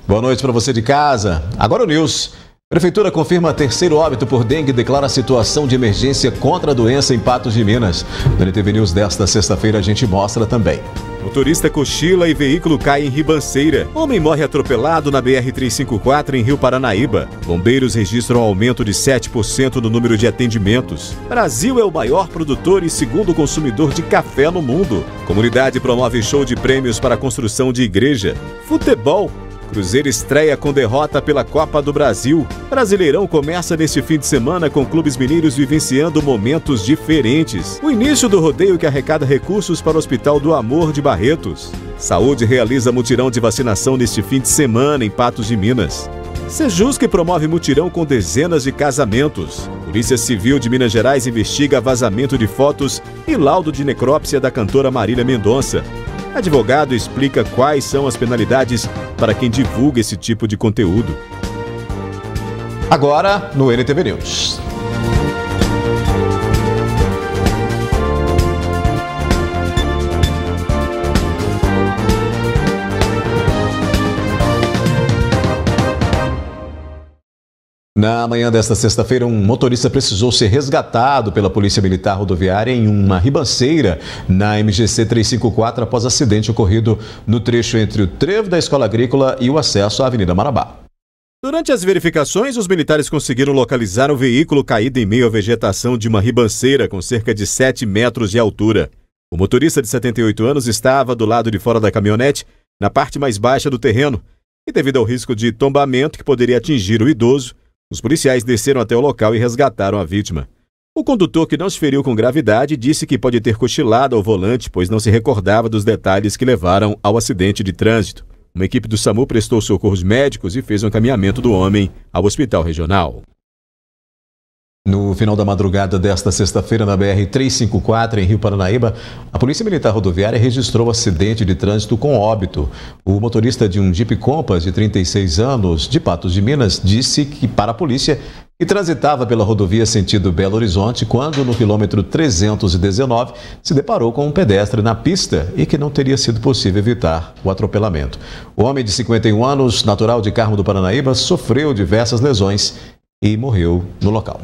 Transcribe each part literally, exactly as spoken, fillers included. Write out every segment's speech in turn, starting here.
Boa noite para você de casa. Agora o News. Prefeitura confirma terceiro óbito por dengue e declara situação de emergência contra a doença em Patos de Minas. No N T V News desta sexta-feira a gente mostra também. Motorista cochila e veículo cai em ribanceira. Homem morre atropelado na B R trezentos e cinquenta e quatro em Rio Paranaíba. Bombeiros registram aumento de sete por cento no número de atendimentos. Brasil é o maior produtor e segundo consumidor de café no mundo. Comunidade promove show de prêmios para a construção de igreja. Futebol. Cruzeiro estreia com derrota pela Copa do Brasil. Brasileirão começa neste fim de semana com clubes mineiros vivenciando momentos diferentes. O início do rodeio que arrecada recursos para o Hospital do Amor de Barretos. Saúde realiza mutirão de vacinação neste fim de semana em Patos de Minas. Sejusc promove mutirão com dezenas de casamentos. Polícia Civil de Minas Gerais investiga vazamento de fotos e laudo de necrópsia da cantora Marília Mendonça. Advogado explica quais são as penalidades para quem divulga esse tipo de conteúdo. Agora no N T V News. Na manhã desta sexta-feira, um motorista precisou ser resgatado pela Polícia Militar Rodoviária em uma ribanceira na M G C trezentos e cinquenta e quatro após acidente ocorrido no trecho entre o trevo da Escola Agrícola e o acesso à Avenida Marabá. Durante as verificações, os militares conseguiram localizar o veículo caído em meio à vegetação de uma ribanceira com cerca de sete metros de altura. O motorista de setenta e oito anos estava do lado de fora da caminhonete, na parte mais baixa do terreno, e devido ao risco de tombamento que poderia atingir o idoso, os policiais desceram até o local e resgataram a vítima. O condutor, que não se feriu com gravidade, disse que pode ter cochilado ao volante, pois não se recordava dos detalhes que levaram ao acidente de trânsito. Uma equipe do SAMU prestou socorros médicos e fez o encaminhamento do homem ao hospital regional. No final da madrugada desta sexta-feira, na B R trezentos e cinquenta e quatro, em Rio Paranaíba, a Polícia Militar Rodoviária registrou um acidente de trânsito com óbito. O motorista de um Jeep Compass de trinta e seis anos, de Patos de Minas, disse que para a polícia que transitava pela rodovia sentido Belo Horizonte quando, no quilômetro trezentos e dezenove, se deparou com um pedestre na pista e que não teria sido possível evitar o atropelamento. O homem de cinquenta e um anos, natural de Carmo do Paranaíba, sofreu diversas lesões e morreu no local.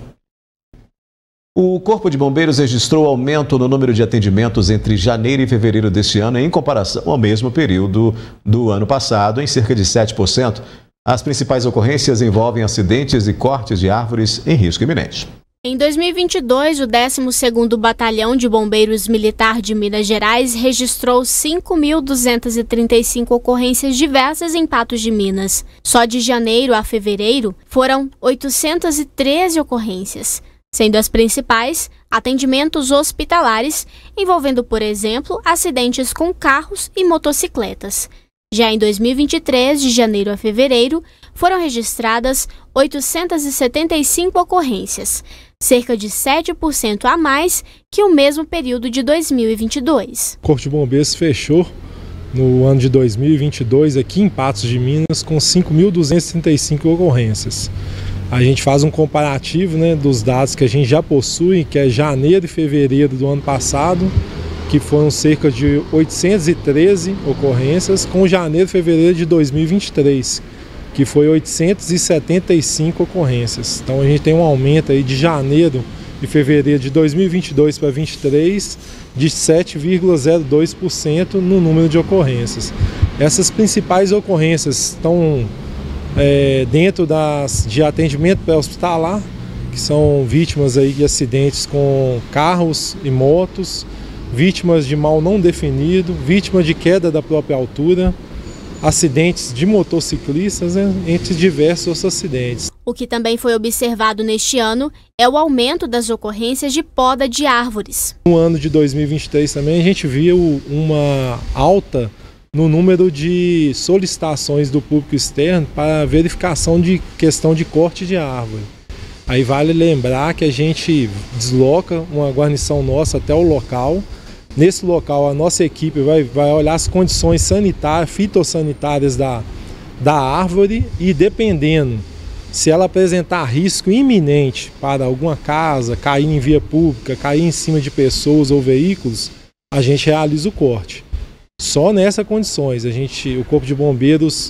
O Corpo de Bombeiros registrou aumento no número de atendimentos entre janeiro e fevereiro deste ano em comparação ao mesmo período do ano passado, em cerca de sete por cento. As principais ocorrências envolvem acidentes e cortes de árvores em risco iminente. Em dois mil e vinte e dois, o décimo segundo Batalhão de Bombeiros Militar de Minas Gerais registrou cinco mil duzentas e trinta e cinco ocorrências diversas em Patos de Minas. Só de janeiro a fevereiro foram oitocentas e treze ocorrências, sendo as principais atendimentos hospitalares, envolvendo, por exemplo, acidentes com carros e motocicletas. Já em dois mil e vinte e três, de janeiro a fevereiro, foram registradas oitocentas e setenta e cinco ocorrências, cerca de sete por cento a mais que o mesmo período de dois mil e vinte e dois. O Corpo de Bombeiros fechou no ano de dois mil e vinte e dois aqui em Patos de Minas com cinco mil duzentas e trinta e cinco ocorrências. A gente faz um comparativo, né, dos dados que a gente já possui, que é janeiro e fevereiro do ano passado, que foram cerca de oitocentas e treze ocorrências, com janeiro e fevereiro de dois mil e vinte e três, que foi oitocentas e setenta e cinco ocorrências. Então a gente tem um aumento aí de janeiro e fevereiro de dois mil e vinte e dois para vinte e três de sete vírgula zero dois por cento no número de ocorrências. Essas principais ocorrências estão É, dentro das, de atendimento pré-hospitalar, que são vítimas aí de acidentes com carros e motos, vítimas de mal não definido, vítimas de queda da própria altura, acidentes de motociclistas, né, entre diversos outros acidentes. O que também foi observado neste ano é o aumento das ocorrências de poda de árvores. No ano de dois mil e vinte e três também a gente viu uma alta no número de solicitações do público externo para verificação de questão de corte de árvore. Aí vale lembrar que a gente desloca uma guarnição nossa até o local. Nesse local a nossa equipe vai, vai olhar as condições sanitárias, fitossanitárias da, da árvore e, dependendo se ela apresentar risco iminente para alguma casa, cair em via pública, cair em cima de pessoas ou veículos, a gente realiza o corte. Só nessas condições a gente, o Corpo de Bombeiros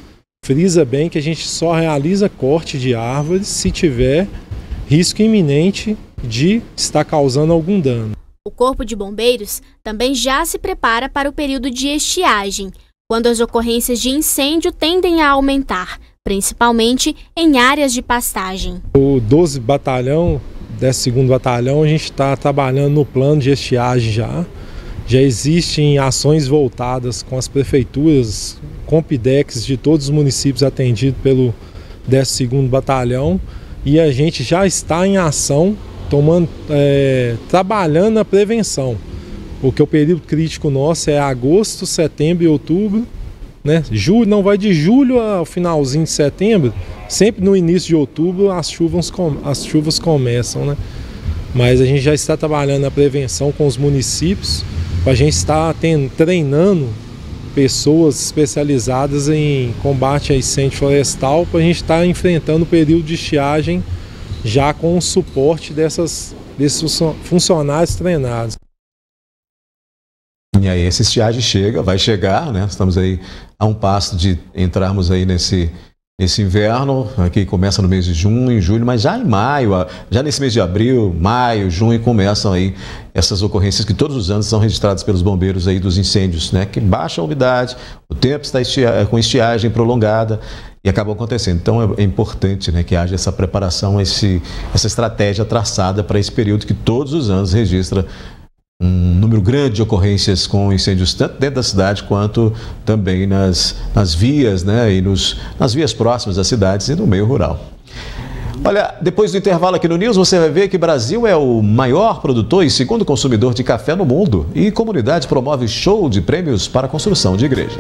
Frisa bem que a gente só realiza corte de árvores se tiver risco iminente de estar causando algum dano. O Corpo de Bombeiros também já se prepara para o período de estiagem, quando as ocorrências de incêndio tendem a aumentar, principalmente em áreas de pastagem. O doze Batalhão, décimo segundo Batalhão, a gente está trabalhando no plano de estiagem já. Já existem ações voltadas com as prefeituras, com P I D E Cs de todos os municípios atendidos pelo décimo segundo Batalhão, e a gente já está em ação, tomando, é, trabalhando na prevenção, porque o período crítico nosso é agosto, setembro e outubro, né? Julho, não vai de julho ao finalzinho de setembro, sempre no início de outubro as chuvas, as chuvas começam, né? Mas a gente já está trabalhando na prevenção com os municípios, a gente está tendo, treinando pessoas especializadas em combate a incêndio florestal para a gente estar enfrentando o período de estiagem já com o suporte dessas, desses funcionários treinados. E aí essa estiagem chega, vai chegar, né? Estamos aí a um passo de entrarmos aí nesse, nesse inverno, que começa no mês de junho, julho, mas já em maio, já nesse mês de abril, maio, junho, começam aí essas ocorrências que todos os anos são registradas pelos bombeiros aí dos incêndios, né? Que baixa a umidade, o tempo está estia- com estiagem prolongada e acabam acontecendo. Então é, é importante, né, que haja essa preparação, esse, essa estratégia traçada para esse período que todos os anos registra um número grande de ocorrências com incêndios tanto dentro da cidade quanto também nas, nas vias, né, e nos, nas vias próximas das cidades e no meio rural. Olha, depois do intervalo aqui no News, você vai ver que o Brasil é o maior produtor e segundo consumidor de café no mundo e comunidade promove show de prêmios para a construção de igreja.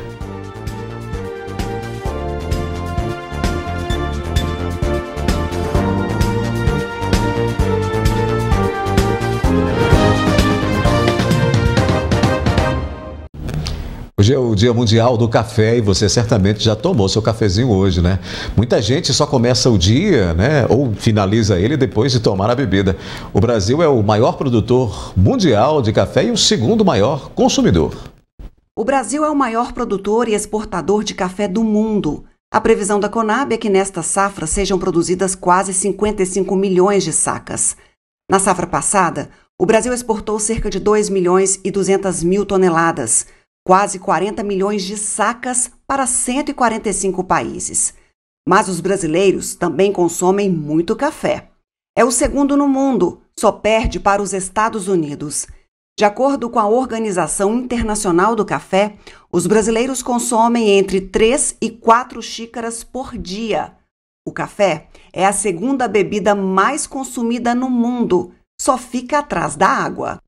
Hoje é o Dia Mundial do Café e você certamente já tomou seu cafezinho hoje, né? Muita gente só começa o dia, né, ou finaliza ele depois de tomar a bebida. O Brasil é o maior produtor mundial de café e o segundo maior consumidor. O Brasil é o maior produtor e exportador de café do mundo. A previsão da Conab é que nesta safra sejam produzidas quase cinquenta e cinco milhões de sacas. Na safra passada, o Brasil exportou cerca de dois milhões e duzentas mil toneladas, quase quarenta milhões de sacas para cento e quarenta e cinco países. Mas os brasileiros também consomem muito café. É o segundo no mundo, só perde para os Estados Unidos. De acordo com a Organização Internacional do Café, os brasileiros consomem entre três e quatro xícaras por dia. O café é a segunda bebida mais consumida no mundo, só fica atrás da água.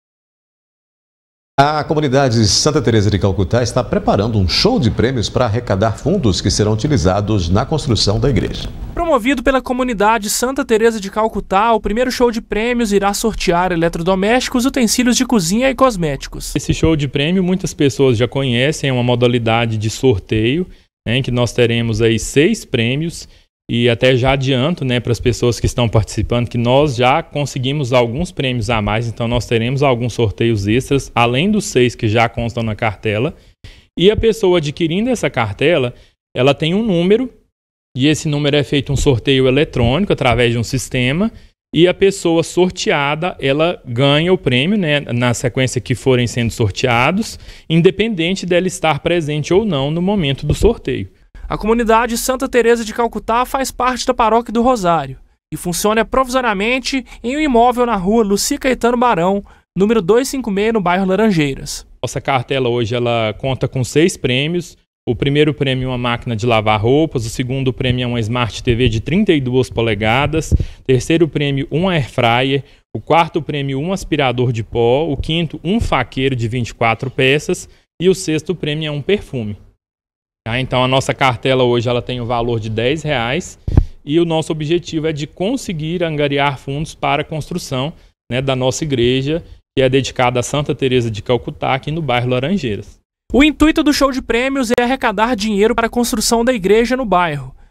A comunidade Santa Teresa de Calcutá está preparando um show de prêmios para arrecadar fundos que serão utilizados na construção da igreja. Promovido pela comunidade Santa Teresa de Calcutá, o primeiro show de prêmios irá sortear eletrodomésticos, utensílios de cozinha e cosméticos. Esse show de prêmio muitas pessoas já conhecem, é uma modalidade de sorteio, né, em que nós teremos aí seis prêmios. E até já adianto, né, para as pessoas que estão participando que nós já conseguimos alguns prêmios a mais, então nós teremos alguns sorteios extras, além dos seis que já constam na cartela. E a pessoa adquirindo essa cartela, ela tem um número, e esse número é feito um sorteio eletrônico através de um sistema, e a pessoa sorteada, ela ganha o prêmio, né, na sequência que forem sendo sorteados, independente dela estar presente ou não no momento do sorteio. A comunidade Santa Teresa de Calcutá faz parte da Paróquia do Rosário e funciona provisoriamente em um imóvel na rua Luci Caetano Barão, número duzentos e cinquenta e seis, no bairro Laranjeiras. Nossa cartela hoje ela conta com seis prêmios. O primeiro prêmio é uma máquina de lavar roupas, o segundo prêmio é uma Smart T V de trinta e duas polegadas, terceiro prêmio um air fryer, o quarto prêmio um aspirador de pó, o quinto um faqueiro de vinte e quatro peças e o sexto prêmio é um perfume. Tá? Então a nossa cartela hoje ela tem o valor de dez reais e o nosso objetivo é de conseguir angariar fundos para a construção, né, da nossa igreja, que é dedicada a Santa Teresa de Calcutá, aqui no bairro Laranjeiras. O intuito do show de prêmios é arrecadar dinheiro para a construção da igreja no bairro.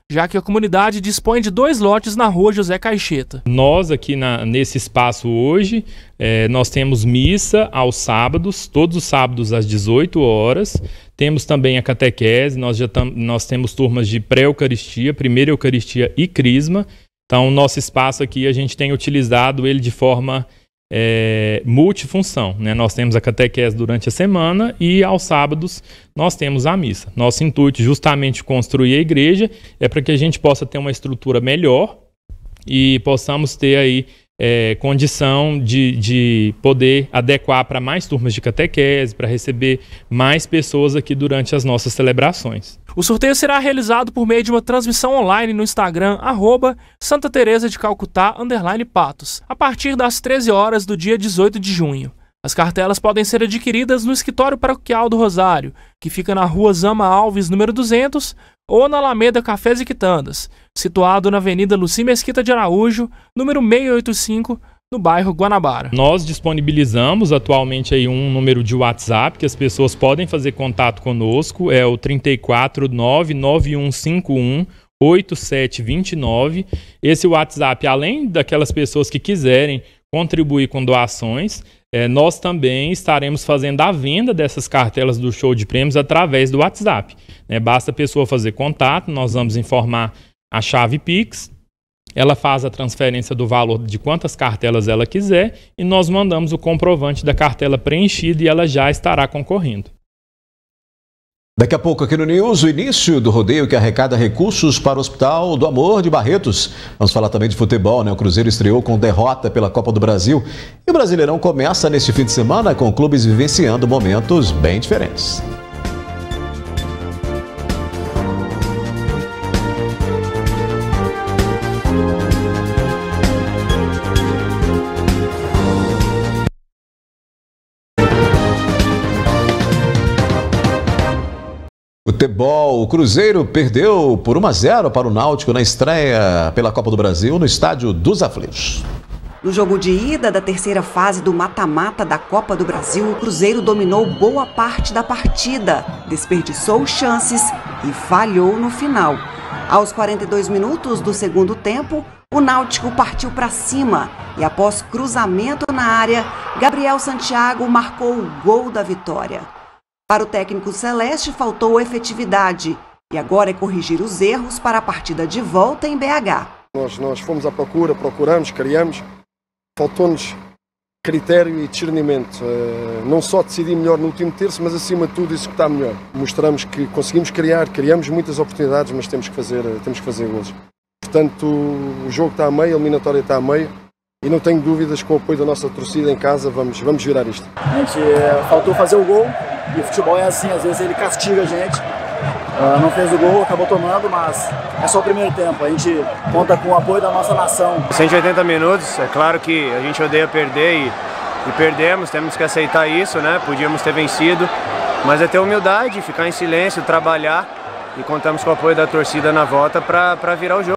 já que a comunidade dispõe de dois lotes na rua José Caixeta. Nós aqui na, nesse espaço hoje, é, nós temos missa aos sábados, todos os sábados às dezoito horas. Temos também a catequese, nós, já tam, nós temos turmas de pré-eucaristia, primeira eucaristia e crisma. Então, o nosso espaço aqui, a gente tem utilizado ele de forma é, multifunção, né? Nós temos a catequese durante a semana e aos sábados nós temos a missa. Nosso intuito justamente construir a igreja é para que a gente possa ter uma estrutura melhor e possamos ter aí é, condição de, de poder adequar para mais turmas de catequese, para receber mais pessoas aqui durante as nossas celebrações. O sorteio será realizado por meio de uma transmissão online no Instagram, arroba Santa Teresa de Calcutá, underline Patos, a partir das treze horas do dia dezoito de junho. As cartelas podem ser adquiridas no Escritório Paroquial do Rosário, que fica na rua Zama Alves, número duzentos, ou na Alameda Cafés e Quitandas, situado na Avenida Luci Mesquita de Araújo, número seiscentos e oitenta e cinco, no bairro Guanabara. Nós disponibilizamos atualmente aí um número de WhatsApp que as pessoas podem fazer contato conosco, é o trinta e quatro, nove nove um cinco um, oito sete dois nove. Esse WhatsApp, além daquelas pessoas que quiserem contribuir com doações, é, nós também estaremos fazendo a venda dessas cartelas do show de prêmios através do WhatsApp. É, basta a pessoa fazer contato, nós vamos informar a chave Pix, ela faz a transferência do valor de quantas cartelas ela quiser e nós mandamos o comprovante da cartela preenchida e ela já estará concorrendo. Daqui a pouco aqui no News, o início do rodeio que arrecada recursos para o Hospital do Amor de Barretos. Vamos falar também de futebol, né? O Cruzeiro estreou com derrota pela Copa do Brasil e o Brasileirão começa neste fim de semana com clubes vivenciando momentos bem diferentes. Futebol, o Cruzeiro perdeu por um a zero para o Náutico na estreia pela Copa do Brasil no Estádio dos Aflitos. No jogo de ida da terceira fase do mata-mata da Copa do Brasil, o Cruzeiro dominou boa parte da partida, desperdiçou chances e falhou no final. Aos quarenta e dois minutos do segundo tempo, o Náutico partiu para cima e após cruzamento na área, Gabriel Santiago marcou o gol da vitória. Para o técnico celeste faltou efetividade e agora é corrigir os erros para a partida de volta em B H. Nós, nós fomos à procura, procuramos, criamos, faltou-nos critério e discernimento. Uh, não só decidir melhor no último terço, mas acima de tudo executar melhor. Mostramos que conseguimos criar, criamos muitas oportunidades, mas temos que fazer, temos que fazer gols. Portanto, o jogo está a meio, a eliminatória está a meio. E não tenho dúvidas, com o apoio da nossa torcida em casa, vamos, vamos virar isto. A gente é, faltou fazer o gol, e o futebol é assim, às vezes ele castiga a gente. Uh, não fez o gol, acabou tomando, mas é só o primeiro tempo. A gente conta com o apoio da nossa nação. cento e oitenta minutos, é claro que a gente odeia perder e, e perdemos, temos que aceitar isso, né? Podíamos ter vencido, mas é ter humildade, ficar em silêncio, trabalhar e contamos com o apoio da torcida na volta para virar o jogo.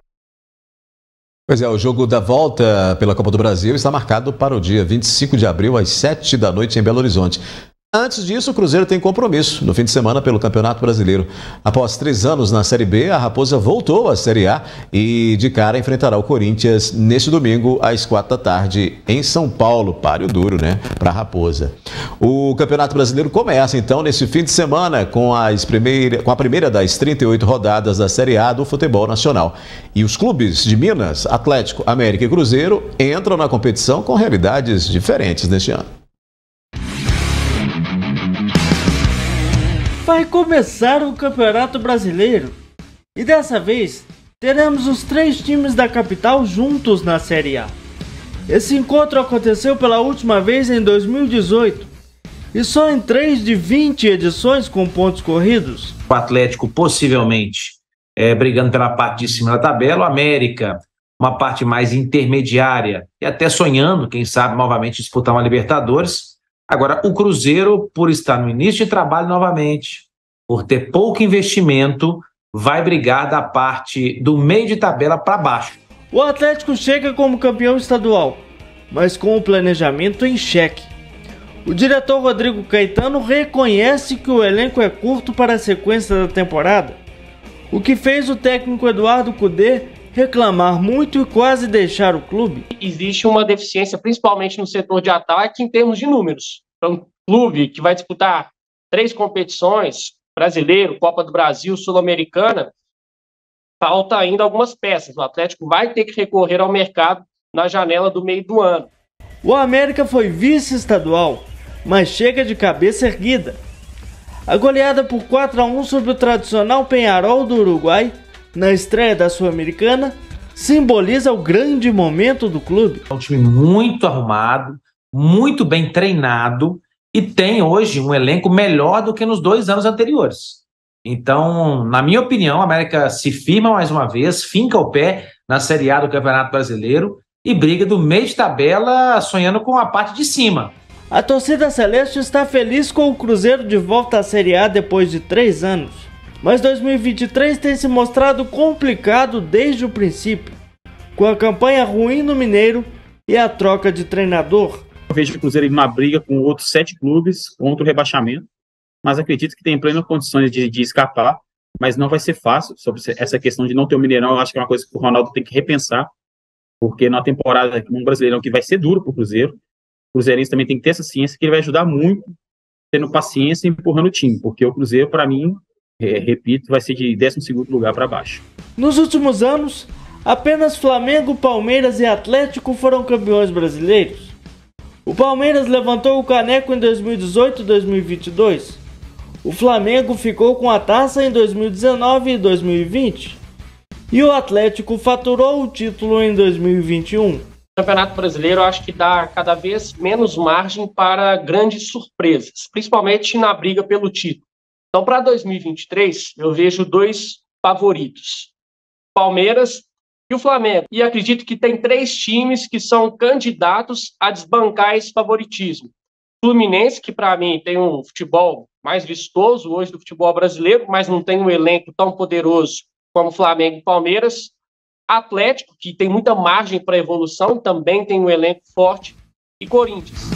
Pois é, o jogo da volta pela Copa do Brasil está marcado para o dia vinte e cinco de abril, às sete da noite, em Belo Horizonte. Antes disso, o Cruzeiro tem compromisso no fim de semana pelo Campeonato Brasileiro. Após três anos na Série B, a Raposa voltou à Série A e de cara enfrentará o Corinthians neste domingo, às quatro da tarde, em São Paulo. Páreo duro, né, para a Raposa. O Campeonato Brasileiro começa, então, nesse fim de semana, com, as primeira, com a primeira das trinta e oito rodadas da Série A do futebol nacional. E os clubes de Minas, Atlético, América e Cruzeiro entram na competição com realidades diferentes neste ano. Vai começar o Campeonato Brasileiro e dessa vez teremos os três times da capital juntos na Série A. Esse encontro aconteceu pela última vez em dois mil e dezoito e só em três de vinte edições com pontos corridos. O Atlético possivelmente é, brigando pela parte de cima da tabela, o América uma parte mais intermediária e até sonhando, quem sabe, novamente disputar uma Libertadores. Agora, o Cruzeiro, por estar no início de trabalho novamente, por ter pouco investimento, vai brigar da parte do meio de tabela para baixo. O Atlético chega como campeão estadual, mas com o planejamento em xeque. O diretor Rodrigo Caetano reconhece que o elenco é curto para a sequência da temporada. o que fez o técnico Eduardo Cudê reclamar muito e quase deixar o clube. Existe uma deficiência, principalmente no setor de ataque, em termos de números. Então, um clube que vai disputar três competições, brasileiro, Copa do Brasil, Sul-Americana, falta ainda algumas peças. O Atlético vai ter que recorrer ao mercado na janela do meio do ano. O América foi vice-estadual, mas chega de cabeça erguida. A goleada por quatro a um sobre o tradicional Peñarol do Uruguai, na estreia da Sul-Americana, simboliza o grande momento do clube. É um time muito arrumado, muito bem treinado e tem hoje um elenco melhor do que nos dois anos anteriores. Então, na minha opinião, a América se firma mais uma vez, finca o pé na Série A do Campeonato Brasileiro e briga do meio de tabela, sonhando com a parte de cima. A torcida celeste está feliz com o Cruzeiro de volta à Série A depois de três anos. Mas dois mil e vinte e três tem se mostrado complicado desde o princípio, com a campanha ruim no Mineiro e a troca de treinador. Eu vejo o Cruzeiro numa briga com outros sete clubes contra o rebaixamento, mas acredito que tem plenas condições de, de escapar, mas não vai ser fácil. Sobre essa questão de não ter o Mineirão, eu acho que é uma coisa que o Ronaldo tem que repensar, porque na temporada, um Brasileirão que vai ser duro para o Cruzeiro, o Cruzeirense também tem que ter essa ciência que ele vai ajudar muito, tendo paciência e empurrando o time, porque o Cruzeiro, para mim, é, repito, vai ser de décimo segundo lugar para baixo. Nos últimos anos, apenas Flamengo, Palmeiras e Atlético foram campeões brasileiros. O Palmeiras levantou o caneco em dois mil e dezoito e dois mil e vinte e dois. O Flamengo ficou com a taça em dois mil e dezenove e dois mil e vinte. E o Atlético faturou o título em dois mil e vinte e um. O Campeonato Brasileiro, eu acho que dá cada vez menos margem para grandes surpresas, principalmente na briga pelo título. Então, para dois mil e vinte e três, eu vejo dois favoritos: Palmeiras e o Flamengo. E acredito que tem três times que são candidatos a desbancar esse favoritismo. Fluminense, que para mim tem um futebol mais vistoso hoje do futebol brasileiro, mas não tem um elenco tão poderoso como Flamengo e Palmeiras. Atlético, que tem muita margem para evolução, também tem um elenco forte. E Corinthians.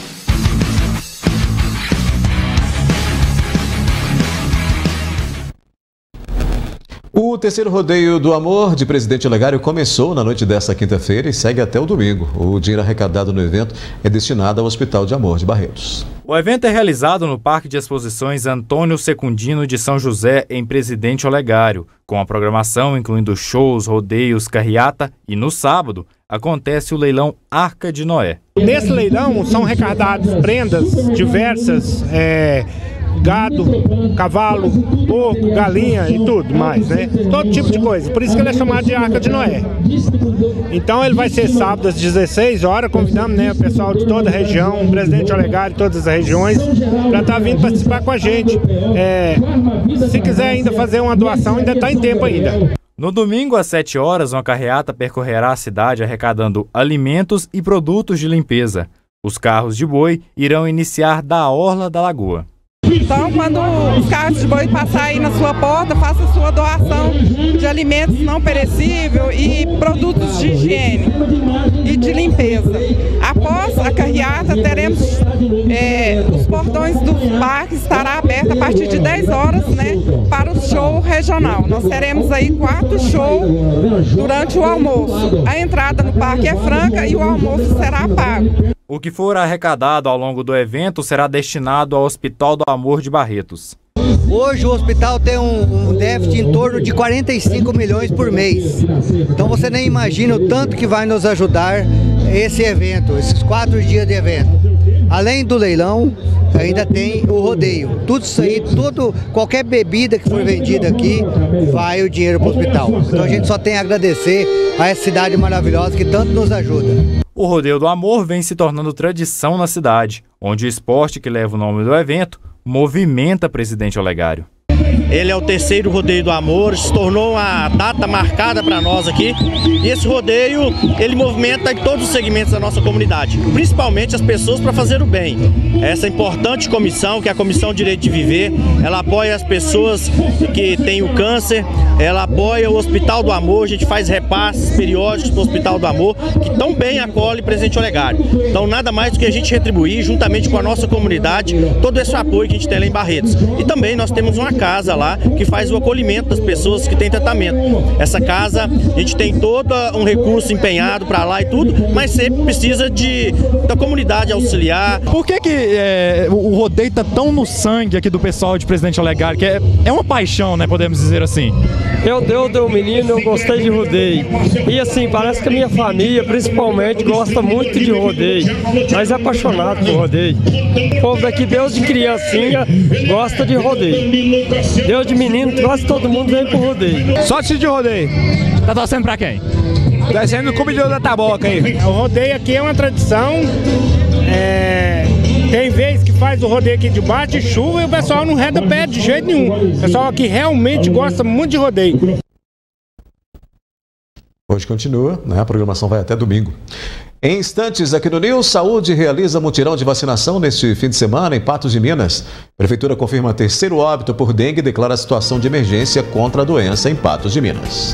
O terceiro rodeio do amor de Presidente Olegário começou na noite desta quinta-feira e segue até o domingo. O dinheiro arrecadado no evento é destinado ao Hospital de Amor de Barretos. O evento é realizado no Parque de Exposições Antônio Secundino de São José, em Presidente Olegário, com a programação incluindo shows, rodeios, carreata e, no sábado, acontece o leilão Arca de Noé. Nesse leilão são arrecadadas prendas diversas, é, gado, cavalo, porco, galinha e tudo mais, né? Todo tipo de coisa. Por isso que ele é chamado de Arca de Noé. Então ele vai ser sábado às dezesseis horas. Convidamos, né, o pessoal de toda a região, o Presidente Olegário, todas as regiões, para estar vindo participar com a gente. É, se quiser ainda fazer uma doação, ainda está em tempo ainda. No domingo, às sete horas, uma carreata percorrerá a cidade arrecadando alimentos e produtos de limpeza. Os carros de boi irão iniciar da Orla da Lagoa. Então, quando os carros de boi passarem aí na sua porta, faça a sua doação de alimentos não perecíveis e produtos de higiene e de limpeza. Após a carreata, teremos é, os portões do parque estará aberto a partir de dez horas, né, para o show regional. Nós teremos aí quatro shows durante o almoço. A entrada no parque é franca e o almoço será pago. O que for arrecadado ao longo do evento será destinado ao Hospital do Amor de Barretos. Hoje o hospital tem um, um déficit em torno de quarenta e cinco milhões por mês. Então você nem imagina o tanto que vai nos ajudar esse evento, esses quatro dias de evento. Além do leilão, ainda tem o rodeio. Tudo isso aí, tudo, qualquer bebida que for vendida aqui, vai o dinheiro para o hospital. Então a gente só tem a agradecer a essa cidade maravilhosa que tanto nos ajuda. O Rodeio do Amor vem se tornando tradição na cidade, onde o esporte que leva o nome do evento movimenta Presidente Olegário. Ele é o terceiro Rodeio do Amor, se tornou uma data marcada para nós aqui. E esse rodeio, ele movimenta em todos os segmentos da nossa comunidade, principalmente as pessoas para fazer o bem. Essa importante comissão, que é a Comissão Direito de Viver, ela apoia as pessoas que têm o câncer, ela apoia o Hospital do Amor, a gente faz repasses periódicos para o Hospital do Amor, que tão bem acolhe Presidente Olegário. Então nada mais do que a gente retribuir, juntamente com a nossa comunidade, todo esse apoio que a gente tem lá em Barretos. E também nós temos uma casa casa lá que faz o acolhimento das pessoas que têm tratamento. Essa casa, a gente tem todo um recurso empenhado para lá e tudo, mas sempre precisa de, da comunidade auxiliar. Por que que é, o rodeio tá tão no sangue aqui do pessoal de Presidente Olegário, que é, é uma paixão, né, podemos dizer assim? Eu, eu, eu menino, eu gostei de rodeio. E assim, parece que a minha família, principalmente, gosta muito de rodeio. Mas é apaixonado por rodeio. O povo daqui, Deus de criancinha, gosta de rodeio. Deus de menino, quase todo mundo vem pro rodeio. Só de rodeio. Tá torcendo pra quem? Tá sendo o comedor da taboca aí. O rodeio aqui é uma tradição. É... Tem vez que faz o rodeio aqui debaixo de chuva e o pessoal não reda pé de jeito nenhum. O pessoal aqui realmente gosta muito de rodeio. Hoje continua, né? A programação vai até domingo. Em instantes, aqui no News, Saúde realiza mutirão de vacinação neste fim de semana em Patos de Minas. Prefeitura confirma terceiro óbito por dengue e declara a situação de emergência contra a doença em Patos de Minas.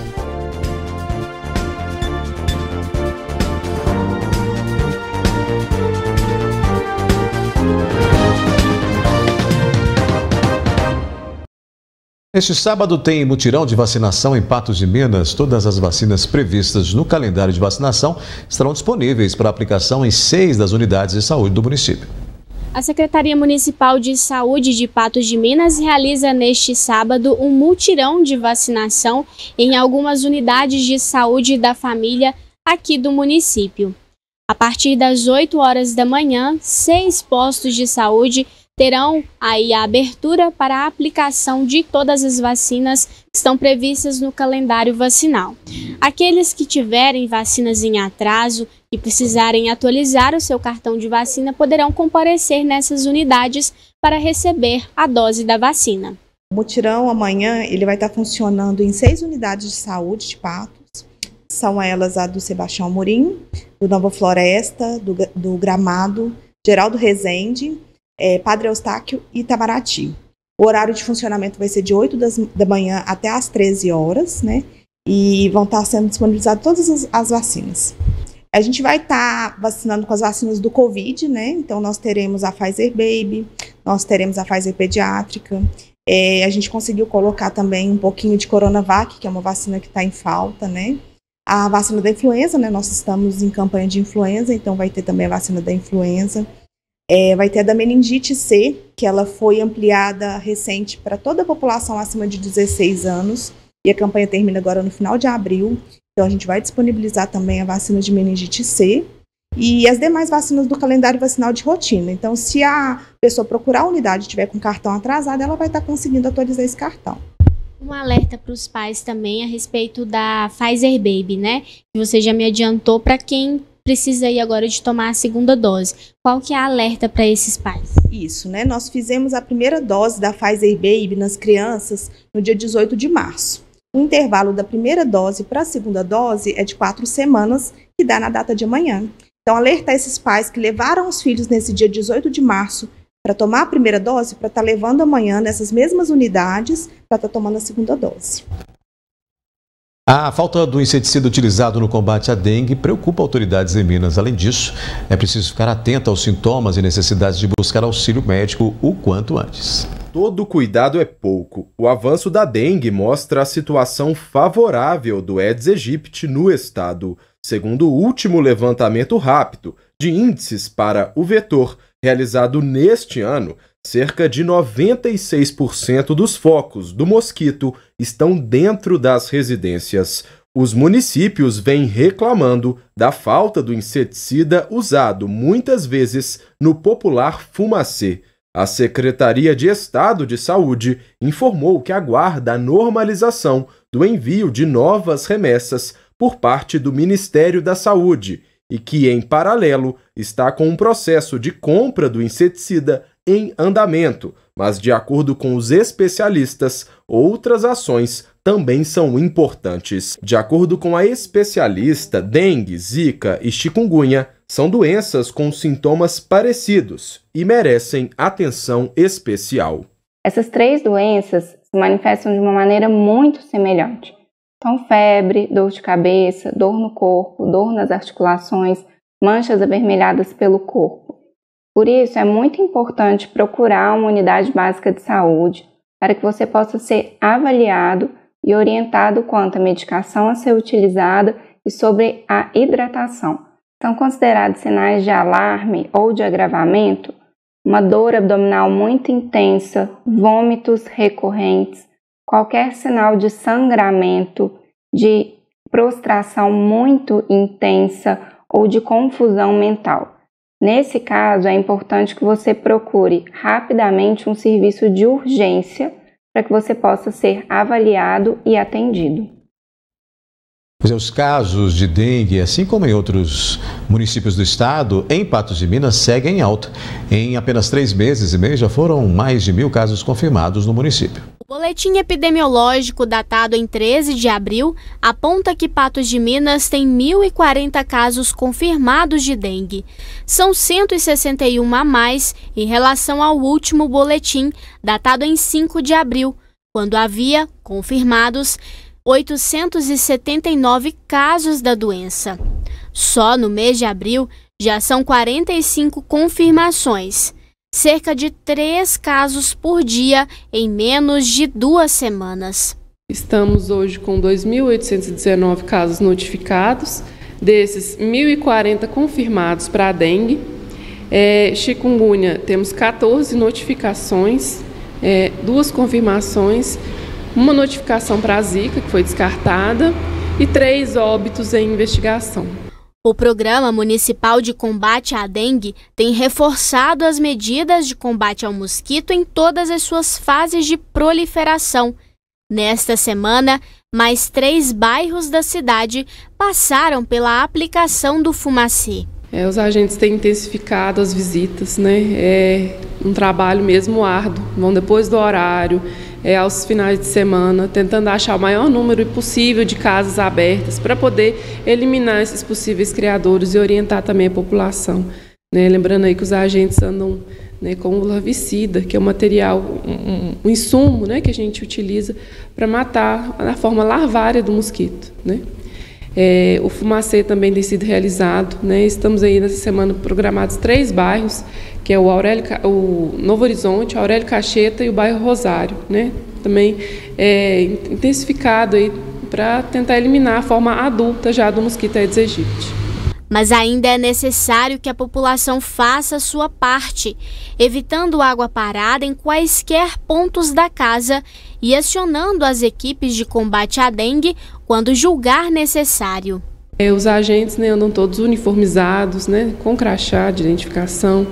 Este sábado tem mutirão de vacinação em Patos de Minas. Todas as vacinas previstas no calendário de vacinação estarão disponíveis para aplicação em seis das unidades de saúde do município. A Secretaria Municipal de Saúde de Patos de Minas realiza neste sábado um mutirão de vacinação em algumas unidades de saúde da família aqui do município. A partir das oito horas da manhã, seis postos de saúde terão aí a abertura para a aplicação de todas as vacinas que estão previstas no calendário vacinal. Aqueles que tiverem vacinas em atraso e precisarem atualizar o seu cartão de vacina poderão comparecer nessas unidades para receber a dose da vacina. O mutirão amanhã ele vai estar funcionando em seis unidades de saúde de Patos. São elas a do Sebastião Amorim, do Nova Floresta, do, do Gramado, Geraldo Rezende, É, Padre Eustáquio e Itamaraty. O horário de funcionamento vai ser de oito das, da manhã até às treze horas, né? E vão estar sendo disponibilizadas todas as, as vacinas. A gente vai estar vacinando com as vacinas do Covid, né? Então nós teremos a Pfizer Baby, nós teremos a Pfizer Pediátrica. É, a gente conseguiu colocar também um pouquinho de Coronavac, que é uma vacina que está em falta, né? A vacina da influenza, né? Nós estamos em campanha de influenza, então vai ter também a vacina da influenza. É, vai ter a da meningite C, que ela foi ampliada recente para toda a população acima de dezesseis anos, e a campanha termina agora no final de abril. Então a gente vai disponibilizar também a vacina de meningite C e as demais vacinas do calendário vacinal de rotina. Então, se a pessoa procurar a unidade e estiver com cartão atrasado, ela vai estar conseguindo atualizar esse cartão. Um alerta para os pais também a respeito da Pfizer Baby, né? Que você já me adiantou para quem precisa aí agora de tomar a segunda dose. Qual que é a alerta para esses pais? Isso, né? Nós fizemos a primeira dose da Pfizer Baby nas crianças no dia dezoito de março. O intervalo da primeira dose para a segunda dose é de quatro semanas, que dá na data de amanhã. Então, alertar esses pais que levaram os filhos nesse dia dezoito de março para tomar a primeira dose, para estar tá levando amanhã nessas mesmas unidades, para estar tá tomando a segunda dose. A falta do inseticida utilizado no combate à dengue preocupa autoridades em Minas. Além disso, é preciso ficar atento aos sintomas e necessidades de buscar auxílio médico o quanto antes. Todo cuidado é pouco. O avanço da dengue mostra a situação favorável do Aedes aegypti no estado. Segundo o último levantamento rápido de índices para o vetor, realizado neste ano, cerca de noventa e seis por cento dos focos do mosquito estão dentro das residências. Os municípios vêm reclamando da falta do inseticida usado muitas vezes no popular fumacê. A Secretaria de Estado de Saúde informou que aguarda a normalização do envio de novas remessas por parte do Ministério da Saúde e que, em paralelo, está com um processo de compra do inseticida em andamento, mas, de acordo com os especialistas, outras ações também são importantes. De acordo com a especialista, dengue, zika e chikungunya são doenças com sintomas parecidos e merecem atenção especial. Essas três doenças se manifestam de uma maneira muito semelhante. Então, febre, dor de cabeça, dor no corpo, dor nas articulações, manchas avermelhadas pelo corpo. Por isso, é muito importante procurar uma unidade básica de saúde, para que você possa ser avaliado e orientado quanto à medicação a ser utilizada e sobre a hidratação. São considerados sinais de alarme ou de agravamento uma dor abdominal muito intensa, vômitos recorrentes, qualquer sinal de sangramento, de prostração muito intensa ou de confusão mental. Nesse caso, é importante que você procure rapidamente um serviço de urgência para que você possa ser avaliado e atendido. Os casos de dengue, assim como em outros municípios do estado, em Patos de Minas, seguem em alta. Em apenas três meses e meio, já foram mais de mil casos confirmados no município. O boletim epidemiológico datado em treze de abril aponta que Patos de Minas tem mil e quarenta casos confirmados de dengue. São cento e sessenta e um a mais em relação ao último boletim, datado em cinco de abril, quando havia confirmados oitocentos e setenta e nove casos da doença. Só no mês de abril já são quarenta e cinco confirmações, cerca de três casos por dia em menos de duas semanas. Estamos hoje com dois mil oitocentos e dezenove casos notificados, desses mil e quarenta confirmados para a dengue. É, chikungunya, temos quatorze notificações, é, duas confirmações, uma notificação para a Zika, que foi descartada, e três óbitos em investigação. O Programa Municipal de Combate à Dengue tem reforçado as medidas de combate ao mosquito em todas as suas fases de proliferação. Nesta semana, mais três bairros da cidade passaram pela aplicação do fumacê. É, os agentes têm intensificado as visitas, né? É um trabalho mesmo árduo, vão depois do horário, é, aos finais de semana, tentando achar o maior número possível de casas abertas para poder eliminar esses possíveis criadores e orientar também a população. Né? Lembrando aí que os agentes andam, né, com o larvicida, que é um material, um, um insumo, né, que a gente utiliza para matar a forma larvária do mosquito. Né? É, o fumacê também tem sido realizado, né? Estamos aí nessa semana programados três bairros, que é o, Aurélio, o Novo Horizonte, Aurélio Cacheta e o bairro Rosário, né? Também é intensificado aí para tentar eliminar a forma adulta já do mosquito Aedes aegypti. Mas ainda é necessário que a população faça a sua parte, evitando água parada em quaisquer pontos da casa e acionando as equipes de combate à dengue quando julgar necessário. É, os agentes, né, andam todos uniformizados, né, com crachá de identificação.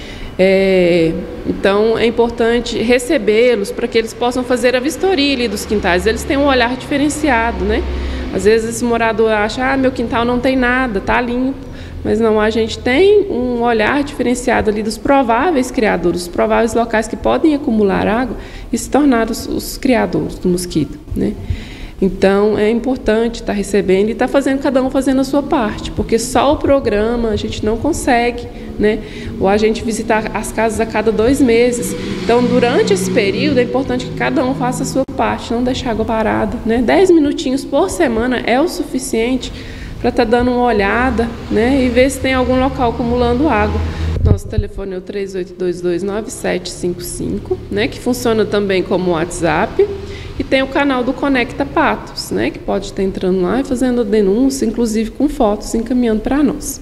É, então é importante recebê-los para que eles possam fazer a vistoria ali dos quintais. Eles têm um olhar diferenciado, né? Às vezes esse morador acha, ah, meu quintal não tem nada, tá limpo. Mas não, a gente tem um olhar diferenciado ali dos prováveis criadores, os prováveis locais que podem acumular água e se tornar os, os criadores do mosquito, né? Então é importante estar recebendo e estar fazendo, cada um fazendo a sua parte, porque só o programa a gente não consegue, né? Ou a gente visitar as casas a cada dois meses. Então, durante esse período, é importante que cada um faça a sua parte, não deixar água parada, né? Dez minutinhos por semana é o suficiente para estar dando uma olhada, né? E ver se tem algum local acumulando água. Nosso telefone é o três oito dois dois, nove sete cinco cinco, né? Que funciona também como WhatsApp. E tem o canal do Conecta Patos, né, que pode estar entrando lá e fazendo a denúncia, inclusive com fotos, encaminhando para nós.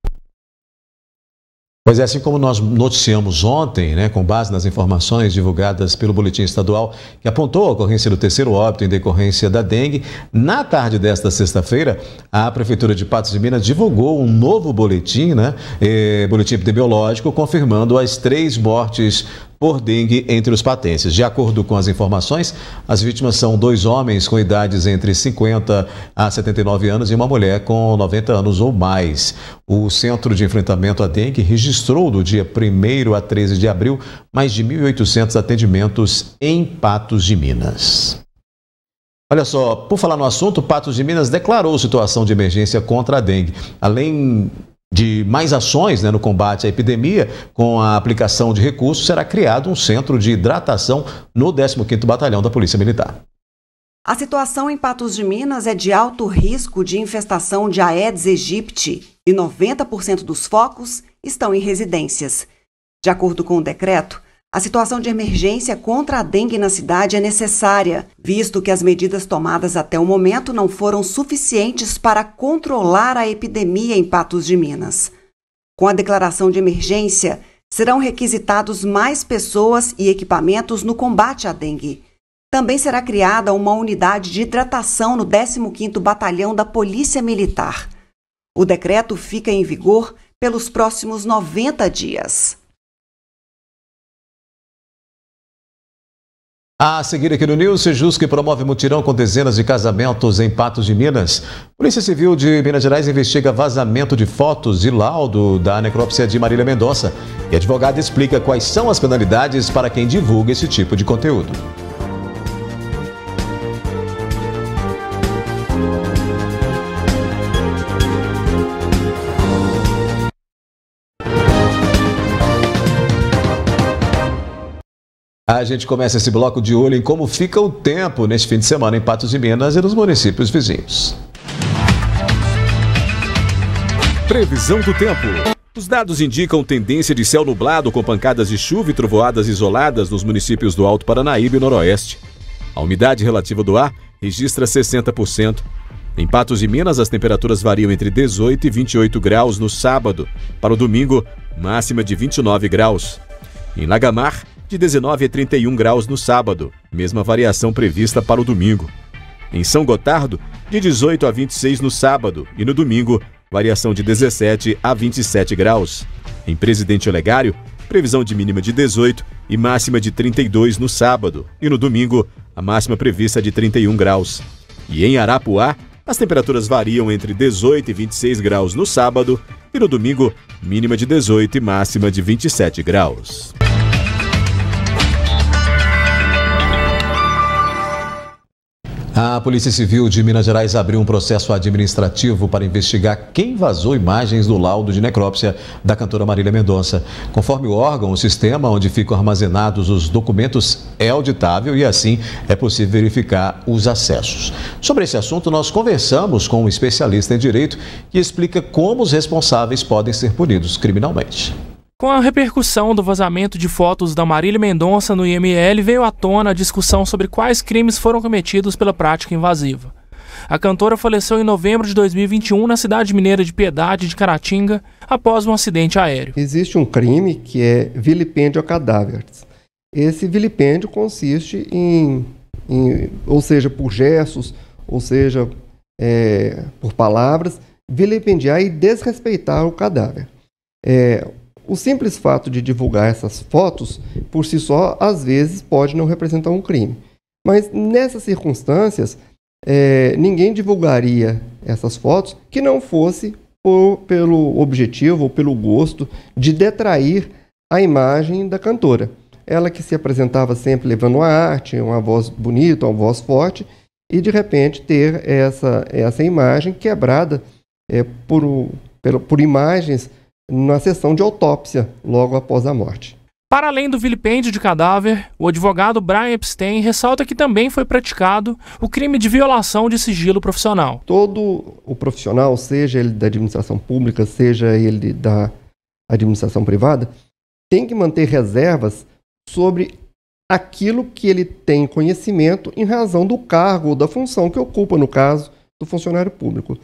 Pois é, assim como nós noticiamos ontem, né, com base nas informações divulgadas pelo Boletim Estadual, que apontou a ocorrência do terceiro óbito em decorrência da dengue, na tarde desta sexta-feira, a Prefeitura de Patos de Minas divulgou um novo boletim, né, eh, boletim epidemiológico, confirmando as três mortes por dengue entre os patenses. De acordo com as informações, as vítimas são dois homens com idades entre cinquenta a setenta e nove anos e uma mulher com noventa anos ou mais. O Centro de Enfrentamento à Dengue registrou do dia primeiro a treze de abril mais de mil e oitocentos atendimentos em Patos de Minas. Olha só, por falar no assunto, Patos de Minas declarou situação de emergência contra a dengue. Além de mais ações, né, no combate à epidemia, com a aplicação de recursos, será criado um centro de hidratação no décimo quinto Batalhão da Polícia Militar. A situação em Patos de Minas é de alto risco de infestação de Aedes aegypti e noventa por cento dos focos estão em residências. De acordo com o decreto, A situação de emergência contra a dengue na cidade é necessária, visto que as medidas tomadas até o momento não foram suficientes para controlar a epidemia em Patos de Minas. Com a declaração de emergência, serão requisitados mais pessoas e equipamentos no combate à dengue. Também será criada uma unidade de hidratação no décimo quinto Batalhão da Polícia Militar. O decreto fica em vigor pelos próximos noventa dias. A seguir aqui no News, Sejusc promove mutirão com dezenas de casamentos em Patos de Minas. Polícia Civil de Minas Gerais investiga vazamento de fotos e laudo da necrópsia de Marília Mendonça. E advogado explica quais são as penalidades para quem divulga esse tipo de conteúdo. A gente começa esse bloco de olho em como fica o tempo neste fim de semana em Patos de Minas e nos municípios vizinhos. Previsão do tempo. Os dados indicam tendência de céu nublado com pancadas de chuva e trovoadas isoladas nos municípios do Alto Paranaíba e Noroeste. A umidade relativa do ar registra sessenta por cento. Em Patos de Minas, as temperaturas variam entre dezoito e vinte e oito graus no sábado. Para o domingo, máxima de vinte e nove graus. Em Lagamar, de dezenove a trinta e um graus no sábado, mesma variação prevista para o domingo. Em São Gotardo, de dezoito a vinte e seis no sábado e no domingo, variação de dezessete a vinte e sete graus. Em Presidente Olegário, previsão de mínima de dezoito e máxima de trinta e dois no sábado e no domingo, a máxima prevista é de trinta e um graus. E em Arapuá, as temperaturas variam entre dezoito e vinte e seis graus no sábado e no domingo, mínima de dezoito e máxima de vinte e sete graus. A Polícia Civil de Minas Gerais abriu um processo administrativo para investigar quem vazou imagens do laudo de necrópsia da cantora Marília Mendonça. Conforme o órgão, o sistema onde ficam armazenados os documentos é auditável e assim é possível verificar os acessos. Sobre esse assunto, nós conversamos com um especialista em direito que explica como os responsáveis podem ser punidos criminalmente. Com a repercussão do vazamento de fotos da Marília Mendonça no I M L, veio à tona a discussão sobre quais crimes foram cometidos pela prática invasiva. A cantora faleceu em novembro de dois mil e vinte e um na cidade mineira de Piedade de Caratinga, após um acidente aéreo. Existe um crime que é vilipêndio a cadáveres. Esse vilipêndio consiste em, em ou seja, por gestos, ou seja, é, por palavras, vilipendiar e desrespeitar o cadáver. É, O simples fato de divulgar essas fotos, por si só, às vezes pode não representar um crime. Mas nessas circunstâncias, é, ninguém divulgaria essas fotos que não fosse por, pelo objetivo ou pelo gosto de detrair a imagem da cantora. Ela que se apresentava sempre levando uma arte, uma voz bonita, uma voz forte, e de repente ter essa, essa imagem quebrada é, por, por, por imagens na sessão de autópsia, logo após a morte. Para além do vilipêndio de cadáver, o advogado Brian Epstein ressalta que também foi praticado o crime de violação de sigilo profissional. Todo o profissional, seja ele da administração pública, seja ele da administração privada, tem que manter reservas sobre aquilo que ele tem conhecimento em razão do cargo ou da função que ocupa, no caso do funcionário público.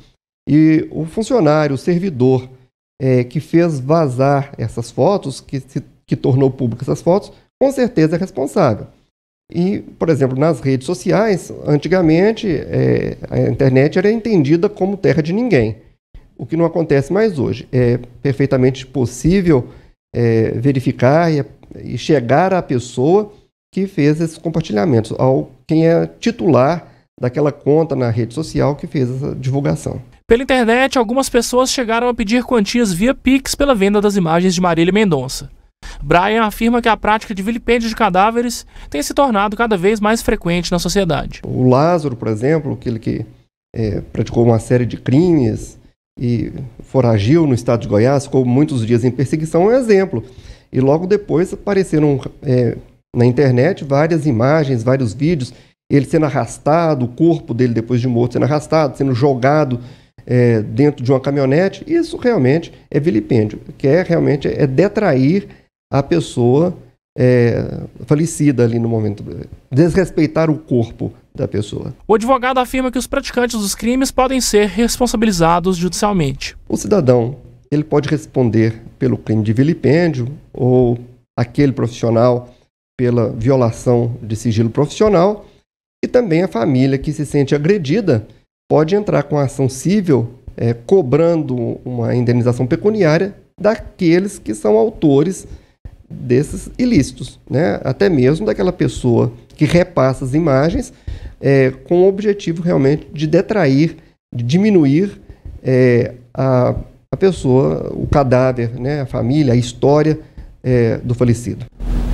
E o funcionário, o servidor, É, que fez vazar essas fotos, que, se, que tornou públicas essas fotos, com certeza é responsável. E, por exemplo, nas redes sociais, antigamente é, a internet era entendida como terra de ninguém, o que não acontece mais hoje. É perfeitamente possível é, verificar e, e chegar à pessoa que fez esses compartilhamentos, ao quem é titular daquela conta na rede social que fez essa divulgação. Pela internet, algumas pessoas chegaram a pedir quantias via Pix pela venda das imagens de Marília Mendonça. Brian afirma que a prática de vilipêndio de cadáveres tem se tornado cada vez mais frequente na sociedade. O Lázaro, por exemplo, aquele que é, praticou uma série de crimes e foragiu no estado de Goiás, ficou muitos dias em perseguição, é um exemplo. E logo depois apareceram é, na internet várias imagens, vários vídeos, ele sendo arrastado, o corpo dele depois de morto sendo arrastado, sendo jogado É, dentro de uma caminhonete. Isso realmente é vilipêndio, que é realmente é detrair a pessoa é, falecida ali no momento, desrespeitar o corpo da pessoa. O advogado afirma que os praticantes dos crimes podem ser responsabilizados judicialmente. O cidadão, ele pode responder pelo crime de vilipêndio ou aquele profissional pela violação de sigilo profissional, e também a família que se sente agredida pode entrar com a ação civil é, cobrando uma indenização pecuniária daqueles que são autores desses ilícitos, né? Até mesmo daquela pessoa que repassa as imagens é, com o objetivo realmente de detrair, de diminuir é, a, a pessoa, o cadáver, né? A família, a história é, do falecido.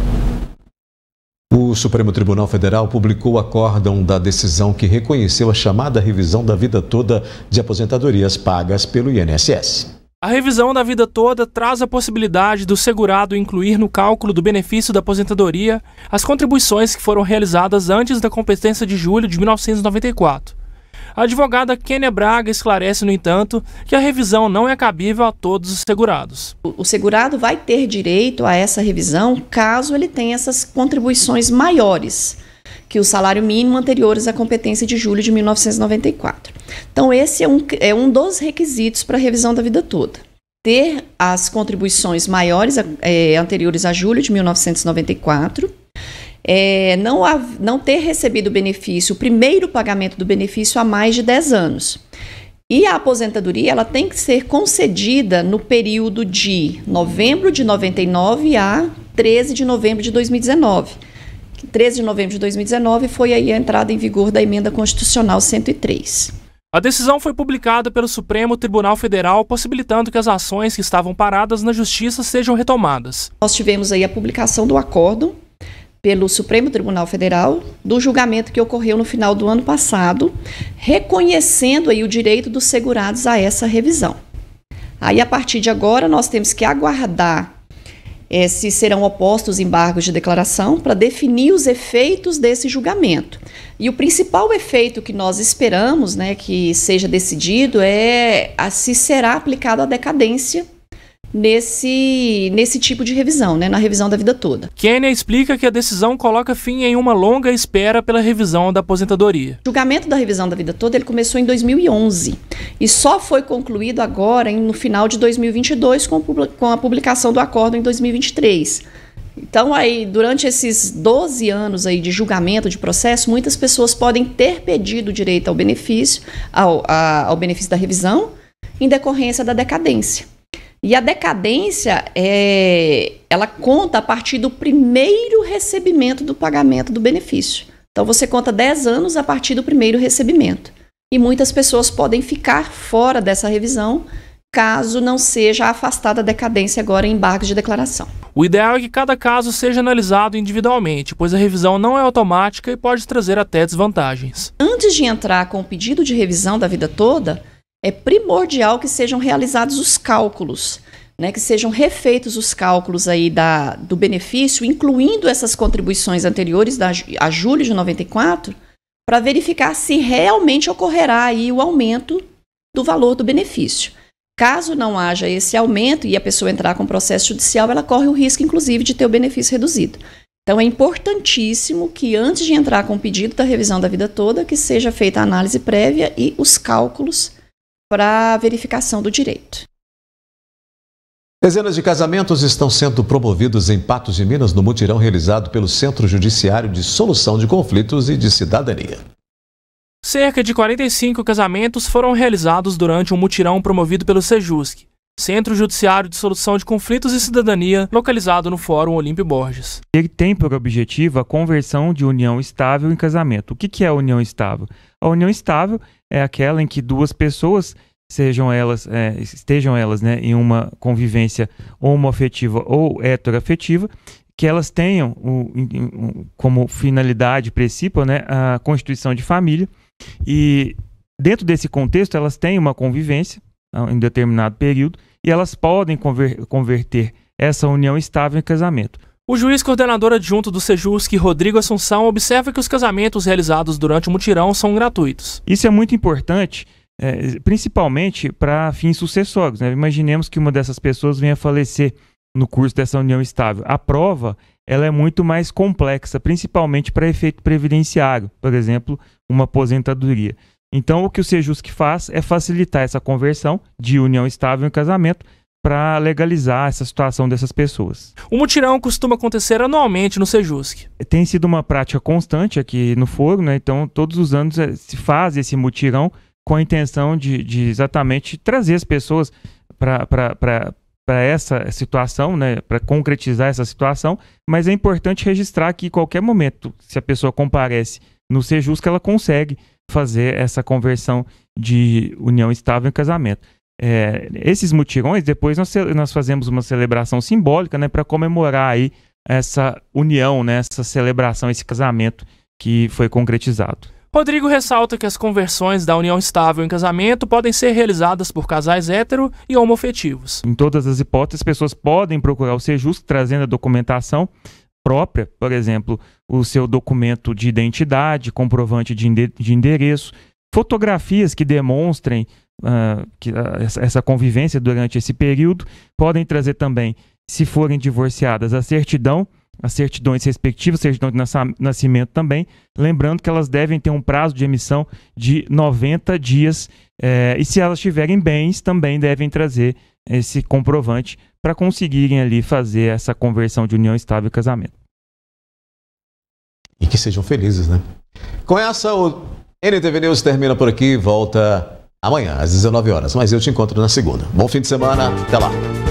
O Supremo Tribunal Federal publicou o acórdão da decisão que reconheceu a chamada revisão da vida toda de aposentadorias pagas pelo I N S S. A revisão da vida toda traz a possibilidade do segurado incluir no cálculo do benefício da aposentadoria as contribuições que foram realizadas antes da competência de julho de mil novecentos e noventa e quatro. A advogada Kênia Braga esclarece, no entanto, que a revisão não é cabível a todos os segurados. O segurado vai ter direito a essa revisão caso ele tenha essas contribuições maiores que o salário mínimo anteriores à competência de julho de mil novecentos e noventa e quatro. Então, esse é um, é um dos requisitos para a revisão da vida toda. Ter as contribuições maiores é, anteriores a julho de mil novecentos e noventa e quatro, é, não, não ter recebido o benefício, o primeiro pagamento do benefício há mais de dez anos. E a aposentadoria ela tem que ser concedida no período de novembro de noventa e nove a treze de novembro de dois mil e dezenove. treze de novembro de dois mil e dezenove foi aí a entrada em vigor da Emenda Constitucional cento e três. A decisão foi publicada pelo Supremo Tribunal Federal, possibilitando que as ações que estavam paradas na Justiça sejam retomadas. Nós tivemos aí a publicação do acórdão pelo Supremo Tribunal Federal do julgamento que ocorreu no final do ano passado, reconhecendo aí o direito dos segurados a essa revisão. Aí, a partir de agora, nós temos que aguardar É, se serão opostos embargos de declaração para definir os efeitos desse julgamento. E o principal efeito que nós esperamos, né, que seja decidido é a, se será aplicada a decadência nesse, nesse tipo de revisão, né, na revisão da vida toda. Kênia explica que a decisão coloca fim em uma longa espera pela revisão da aposentadoria. O julgamento da revisão da vida toda ele começou em dois mil e onze e só foi concluído agora em, no final de dois mil e vinte e dois com, com a publicação do acordo em dois mil e vinte e três. Então, aí, durante esses doze anos aí de julgamento de processo, muitas pessoas podem ter pedido direito ao benefício, ao, a, ao benefício da revisão, em decorrência da decadência. E a decadência, é, ela conta a partir do primeiro recebimento do pagamento do benefício. Então, você conta dez anos a partir do primeiro recebimento. E muitas pessoas podem ficar fora dessa revisão, caso não seja afastada a decadência agora em embargos de declaração. O ideal é que cada caso seja analisado individualmente, pois a revisão não é automática e pode trazer até desvantagens. Antes de entrar com o pedido de revisão da vida toda, é primordial que sejam realizados os cálculos, né, que sejam refeitos os cálculos aí da, do benefício, incluindo essas contribuições anteriores da, a julho de noventa e quatro, para verificar se realmente ocorrerá aí o aumento do valor do benefício. Caso não haja esse aumento e a pessoa entrar com processo judicial, ela corre o risco, inclusive, de ter o benefício reduzido. Então, é importantíssimo que, antes de entrar com o pedido da revisão da vida toda, que seja feita a análise prévia e os cálculos para verificação do direito. Dezenas de casamentos estão sendo promovidos em Patos de Minas no mutirão realizado pelo Centro Judiciário de Solução de Conflitos e de Cidadania. Cerca de quarenta e cinco casamentos foram realizados durante um mutirão promovido pelo Sejusc, Centro Judiciário de Solução de Conflitos e Cidadania, localizado no Fórum Olímpio Borges. Ele tem por objetivo a conversão de união estável em casamento. O que que é a união estável? A união estável é aquela em que duas pessoas, sejam elas, é, estejam elas, né, em uma convivência homoafetiva ou heteroafetiva, que elas tenham o, um, como finalidade principal, né, a constituição de família, e dentro desse contexto elas têm uma convivência em determinado período e elas podem conver, converter essa união estável em casamento. O juiz coordenador adjunto do Sejusc, Rodrigo Assunção, observa que os casamentos realizados durante o mutirão são gratuitos. Isso é muito importante, é, principalmente para fins sucessórios, né? Imaginemos que uma dessas pessoas venha a falecer no curso dessa união estável. A prova ela é muito mais complexa, principalmente para efeito previdenciário, por exemplo, uma aposentadoria. Então, o que o Sejusc faz é facilitar essa conversão de união estável em casamento para legalizar essa situação dessas pessoas. O mutirão costuma acontecer anualmente no Sejusc. Tem sido uma prática constante aqui no Foro, né? Então, todos os anos se faz esse mutirão com a intenção de, de exatamente trazer as pessoas para essa situação, né? Para concretizar essa situação, mas é importante registrar que em qualquer momento, se a pessoa comparece no Sejusc, ela consegue fazer essa conversão de união estável em casamento. É, esses mutirões, depois nós, nós fazemos uma celebração simbólica, né, para comemorar aí essa união, né, essa celebração, esse casamento que foi concretizado. Rodrigo ressalta que as conversões da união estável em casamento podem ser realizadas por casais hétero e homoafetivos. Em todas as hipóteses, as pessoas podem procurar o Sejusc trazendo a documentação própria, por exemplo, o seu documento de identidade, comprovante de, ende de endereço, fotografias que demonstrem uh, que, uh, essa, essa convivência durante esse período, podem trazer também, se forem divorciadas, a certidão, as certidões respectivas, certidão de nascimento também, lembrando que elas devem ter um prazo de emissão de noventa dias, eh, e se elas tiverem bens, também devem trazer esse comprovante para conseguirem ali fazer essa conversão de união estável e casamento. E que sejam felizes, né? Com essa, o N T V News termina por aqui, volta amanhã às dezenove horas, mas eu te encontro na segunda. Bom fim de semana, até lá!